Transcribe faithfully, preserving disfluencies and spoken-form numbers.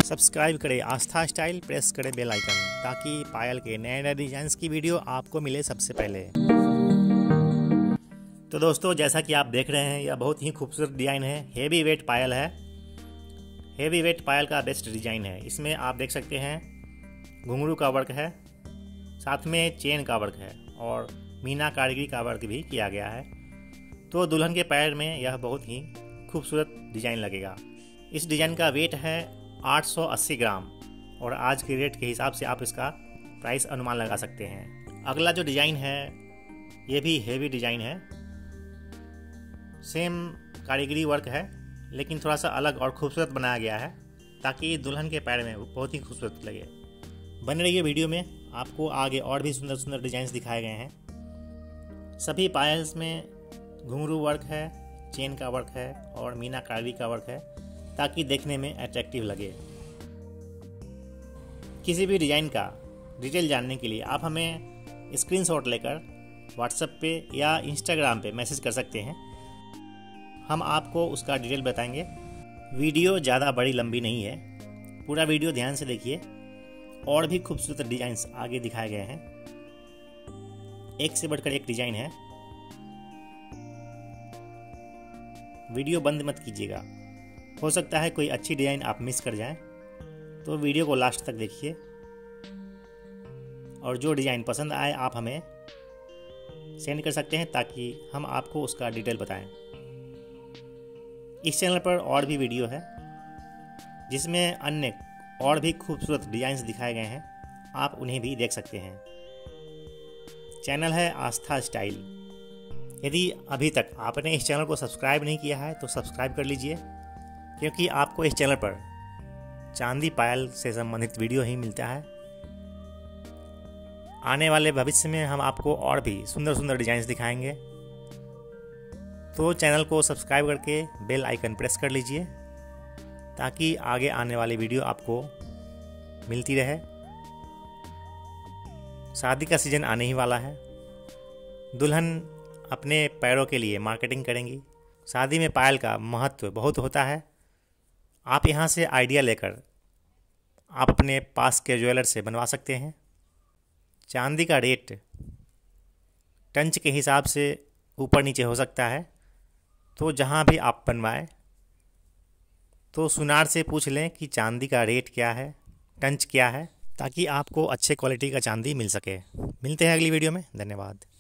Subscribe करें Aastha style, press करें bell icon ताकि पायल के नए नए डिजाइन्स की वीडियो आपको मिले सबसे पहले। तो दोस्तों, जैसा कि आप देख रहे हैं, यह बहुत ही खूबसूरत डिज़ाइन है। हेवी वेट पायल है। हेवी वेट पायल का बेस्ट डिज़ाइन है। इसमें आप देख सकते हैं घुंघरू का वर्क है, साथ में चेन का वर्क है और मीना कारीगरी का वर्क भी किया गया है। तो दुल्हन के पैर में यह बहुत ही खूबसूरत डिज़ाइन लगेगा। इस डिज़ाइन का वेट है आठ सौ अस्सी ग्राम और आज के रेट के हिसाब से आप इसका प्राइस अनुमान लगा सकते हैं। अगला जो डिज़ाइन है ये भी हेवी डिज़ाइन है। सेम कारीगरी वर्क है लेकिन थोड़ा सा अलग और खूबसूरत बनाया गया है ताकि दुल्हन के पैर में बहुत ही खूबसूरत लगे। बने रहिए वीडियो में, आपको आगे और भी सुंदर सुंदर डिज़ाइंस दिखाए गए हैं। सभी पायल्स में घुंघरू वर्क है, चेन का वर्क है और मीना कारीगरी का वर्क है ताकि देखने में अट्रैक्टिव लगे। किसी भी डिज़ाइन का डिटेल जानने के लिए आप हमें स्क्रीनशॉट लेकर व्हाट्सएप पे या इंस्टाग्राम पे मैसेज कर सकते हैं। हम आपको उसका डिटेल बताएंगे। वीडियो ज़्यादा बड़ी लंबी नहीं है, पूरा वीडियो ध्यान से देखिए। और भी खूबसूरत डिज़ाइंस आगे दिखाए गए हैं, एक से बढ़कर एक डिज़ाइन है। वीडियो बंद मत कीजिएगा, हो सकता है कोई अच्छी डिज़ाइन आप मिस कर जाएं, तो वीडियो को लास्ट तक देखिए और जो डिज़ाइन पसंद आए आप हमें सेंड कर सकते हैं ताकि हम आपको उसका डिटेल बताएं। इस चैनल पर और भी वीडियो है जिसमें अन्य और भी खूबसूरत डिज़ाइंस दिखाए गए हैं, आप उन्हें भी देख सकते हैं। चैनल है आस्था स्टाइल। यदि अभी तक आपने इस चैनल को सब्सक्राइब नहीं किया है तो सब्सक्राइब कर लीजिए, क्योंकि आपको इस चैनल पर चांदी पायल से संबंधित वीडियो ही मिलता है। आने वाले भविष्य में हम आपको और भी सुंदर सुंदर डिज़ाइंस दिखाएंगे, तो चैनल को सब्सक्राइब करके बेल आइकन प्रेस कर लीजिए ताकि आगे आने वाली वीडियो आपको मिलती रहे। शादी का सीज़न आने ही वाला है। दुल्हन अपने पैरों के लिए मार्केटिंग करेंगी। शादी में पायल का महत्व बहुत होता है। आप यहाँ से आइडिया लेकर आप अपने पास के ज्वेलर से बनवा सकते हैं। चांदी का रेट टंच के हिसाब से ऊपर नीचे हो सकता है, तो जहाँ भी आप बनवाएं तो सुनार से पूछ लें कि चांदी का रेट क्या है, टंच क्या है, ताकि आपको अच्छे क्वालिटी का चांदी मिल सके। मिलते हैं अगली वीडियो में। धन्यवाद।